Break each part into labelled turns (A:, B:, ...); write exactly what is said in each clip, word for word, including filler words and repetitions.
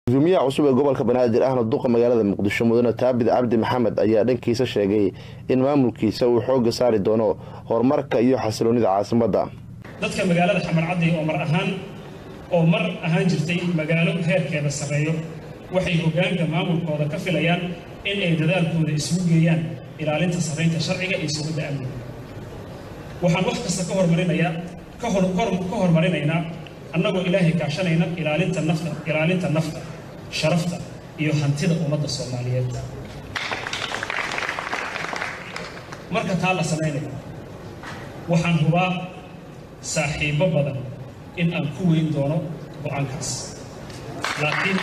A: Gudoomiyaha cusub ee gobolka Banaadir ahna duqa magaalada Muqdisho Mudane Taabit Cabdi Maxamed ayaa dhankiisa sheegay in maamulkiisa uu xoog saari doono horumarka iyo xasiloonida caasimadda.
B: dadka magaalada xamar caday oo mar ahaan oo mar ahaan jirtay magaalo heerkeeda sareeyo waxay hoggaanka maamulkooda ka filayaan in ay dadaalkooda isugu geeyaan ilaalinta sareynta sharciga iyo sugidda amniga. waxaan wax kasta ka hormarinayaa ka hor ka hormarinaynaa annagoo ilaahay kaashanayna ilaalinta nafta ilaalinta nafta sharafta iyo hantida ummadda Soomaaliyeed. marka taa la sameeyo waxaan hubaa saaxiibo badan in aan ku weyn doono go'aankaas. laakiin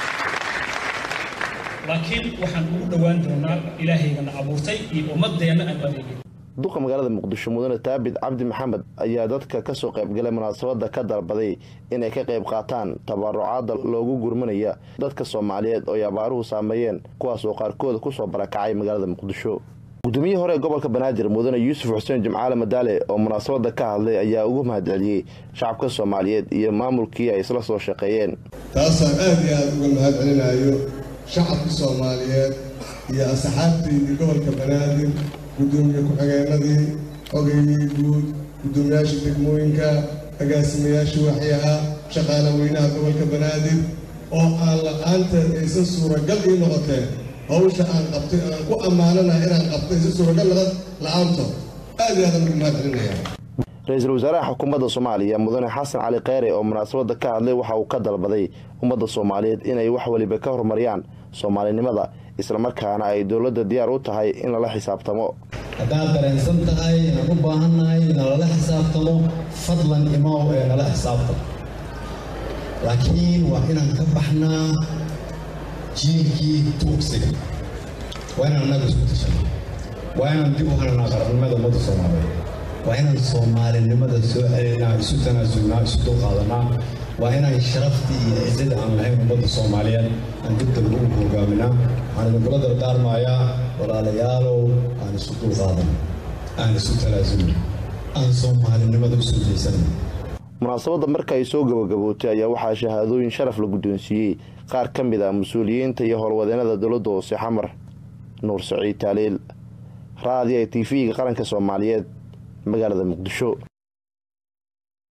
B: laakiin waxaan ugu dhawaan doonaa ilaahayna abuurtay iyo ummadeena aan adeegay.
A: duqa magaalada Muqdisho Mudane Taabit Cabdi Maxamed ayaa dadka ka soo qayb galay munaasabadda ka dalbaday inay ka qayb qaataan tabarucaad loogu gurmanaya dadka Soomaaliyeed oo abaaruhu saameeyeen kuwaas oo qaarkood ku soo barakacay magaalada Muqdisho. Gudoomiye hore gobolka Banaadir Mudane Yuusuf Xuseen Jimcaale Madaale oo munaasabadda ka hadlay ayaa ugu mahadceliyay shacabka Soomaaliyeed iyo maamulkii ay isla soo shaqeeyeen.
C: taas aad iyo aad uga mahadcelinayo shacabka Soomaaliyeed iyo asxaabtii gobolka Banaadir gudoomiye ku xigeenadii ogeeyay guud gudoomiyaasha degmooyinka agaasimayaasha waxyaha shaqaalaha weynaha gobolka Banaadir oo aan la'aanta aysan suuragal ii noqotay hawsha aan qabtay aan ku amaananahay inaan qabtay aysan suuragal la'aanto aad iyo aad uga mahadcelinayaa.
A: Ra'iisul Wasaaraha Xukuumadda Soomaaliya Mudane Xasan Cali Kheyre oo munaasabadda ka hadlay waxa uu ka dalbaday ummadda Soomaaliyeed inay wax waliba ka horumariyaan Soomaalinimada isla markaana ay dawladda diyaar u tahay in la xisaabtamo.
D: haddaad dareensan tahay inaan u baahannahay in la xisaabtamo fadlan imaaw ee nala xisaabtamo laakiin waa inaan ka baxnaa jiilkii tuugsiga waa inaan annaga isku tashano waa inaan dib u hananaa qarannimada ummadda Soomaaliyeed waa inaan Soomaalinimada soo celinaa isu tanaasulnaa isu dulqaadanaa waa inaan sharaftii iyo ciidada aan lahayn ummadda Soomaaliyeed aan dib dib ugu hogaaminaa waxaan idin kula dardaarmayaa walaalayaalow aan isu dulqaadan aan isu tanaasulno aan Soomaalinimada u soo jeesano.
A: munaasabadda marka ay soo gabagabootay ayaa waxaa shahaadooyin sharaf la guddoonsiiyey qaar ka mid ah mas'uuliyiinta iyo howlwadeenada dawladda hoose xamar. Nuur Saciid Taaliil raadiyaha T V-ga qaranka Soomaaliyeed magaalada Muqdisho.